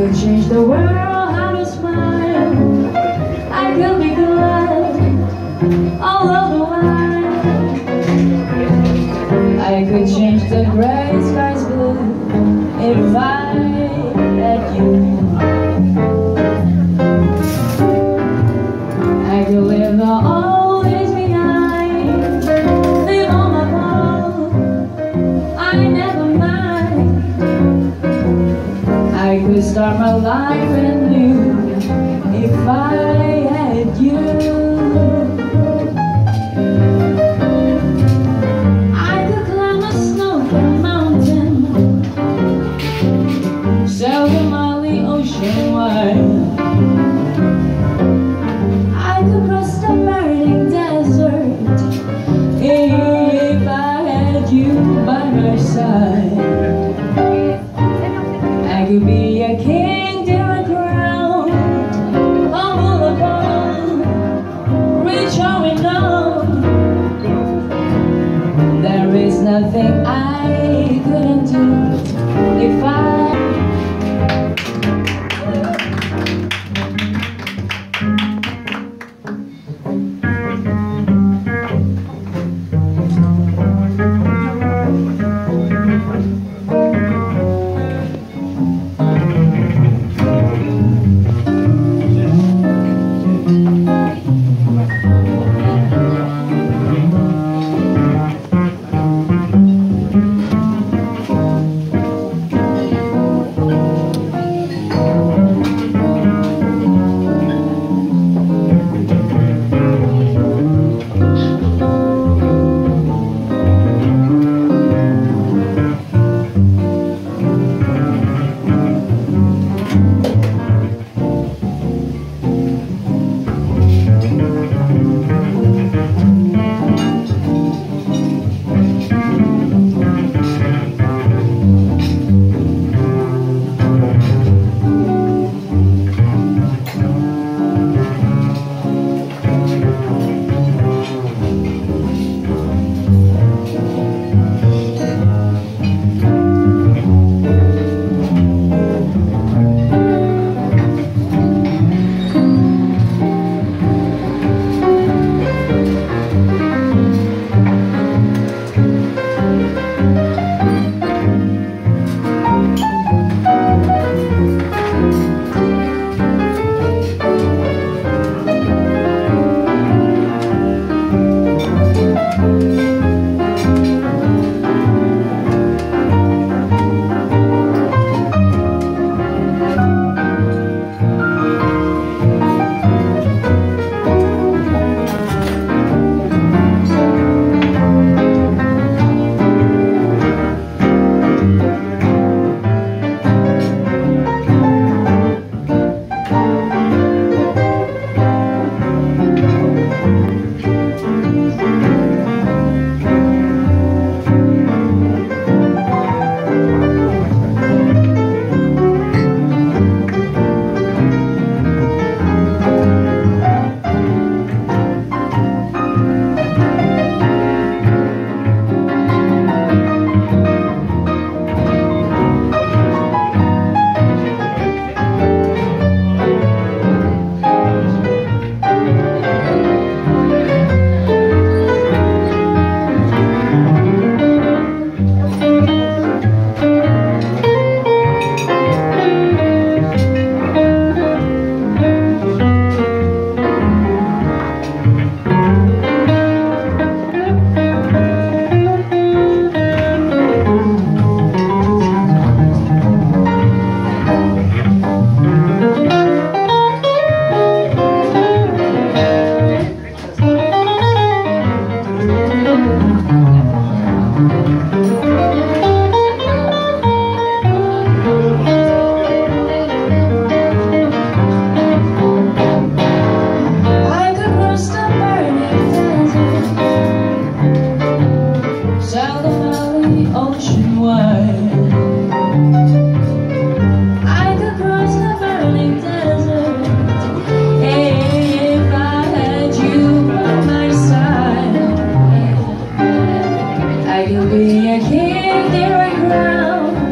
could change the world, how to smile. I could be glad all of the while. I could change the gray skies blue if I had you. I could live the old days behind, leave all my fault, I never mind. I could start my life anew if I had you. I could climb a snow-capped mountain, sail the mighty ocean wide. I could cross the burning desert if I had you by my side. I could be a king, daring crown, humble upon, rich or renowned. There is nothing I couldn't do if I. I could be a king, daring crown,